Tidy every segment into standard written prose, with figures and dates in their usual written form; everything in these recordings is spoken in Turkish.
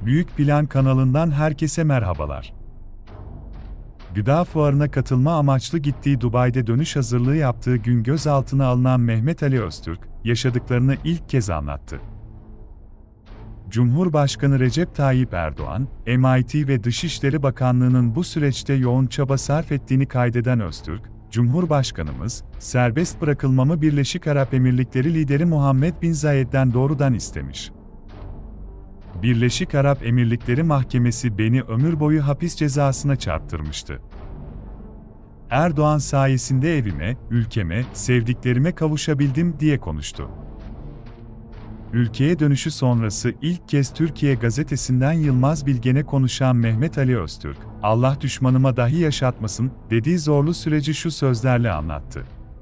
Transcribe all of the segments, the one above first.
Büyük Plan kanalından herkese merhabalar. Gıda fuarına katılma amaçlı gittiği Dubai'de dönüş hazırlığı yaptığı gün gözaltına alınan Mehmet Ali Öztürk, yaşadıklarını ilk kez anlattı. Cumhurbaşkanı Recep Tayyip Erdoğan, MIT ve Dışişleri Bakanlığı'nın bu süreçte yoğun çaba sarf ettiğini kaydeden Öztürk, Cumhurbaşkanımız, serbest bırakılmamı Birleşik Arap Emirlikleri lideri Muhammed Bin Zayed'den doğrudan istemiş. Birleşik Arap Emirlikleri Mahkemesi beni ömür boyu hapis cezasına çarptırmıştı. Erdoğan sayesinde evime, ülkeme, sevdiklerime kavuşabildim diye konuştu. Ülkeye dönüşü sonrası ilk kez Türkiye Gazetesi'nden Yılmaz Bilgen'e konuşan Mehmet Ali Öztürk, "Allah düşmanıma dahi yaşatmasın" dediği zorlu süreci şu sözlerle anlattı.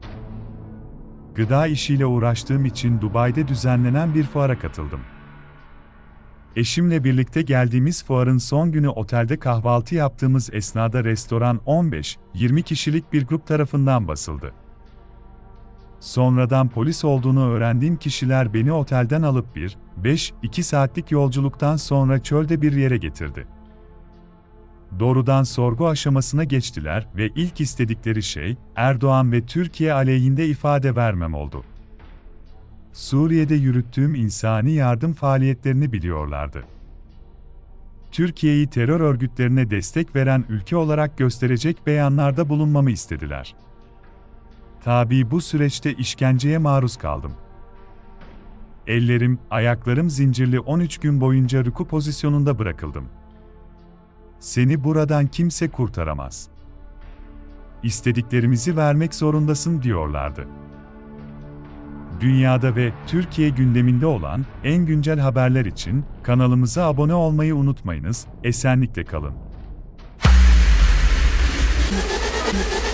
Gıda işiyle uğraştığım için Dubai'de düzenlenen bir fuara katıldım. Eşimle birlikte geldiğimiz fuarın son günü otelde kahvaltı yaptığımız esnada restoran 15-20 kişilik bir grup tarafından basıldı. Sonradan polis olduğunu öğrendiğim kişiler beni otelden alıp 1-2 saatlik yolculuktan sonra çölde bir yere getirdi. Doğrudan sorgu aşamasına geçtiler ve ilk istedikleri şey, Erdoğan ve Türkiye aleyhinde ifade vermem oldu. Suriye'de yürüttüğüm insani yardım faaliyetlerini biliyorlardı. Türkiye'yi terör örgütlerine destek veren ülke olarak gösterecek beyanlarda bulunmamı istediler. Tabii bu süreçte işkenceye maruz kaldım. Ellerim, ayaklarım zincirli 13 gün boyunca rüku pozisyonunda bırakıldım. Seni buradan kimse kurtaramaz. İstediklerimizi vermek zorundasın diyorlardı. Dünyada ve Türkiye gündeminde olan en güncel haberler için kanalımıza abone olmayı unutmayınız. Esenlikle kalın.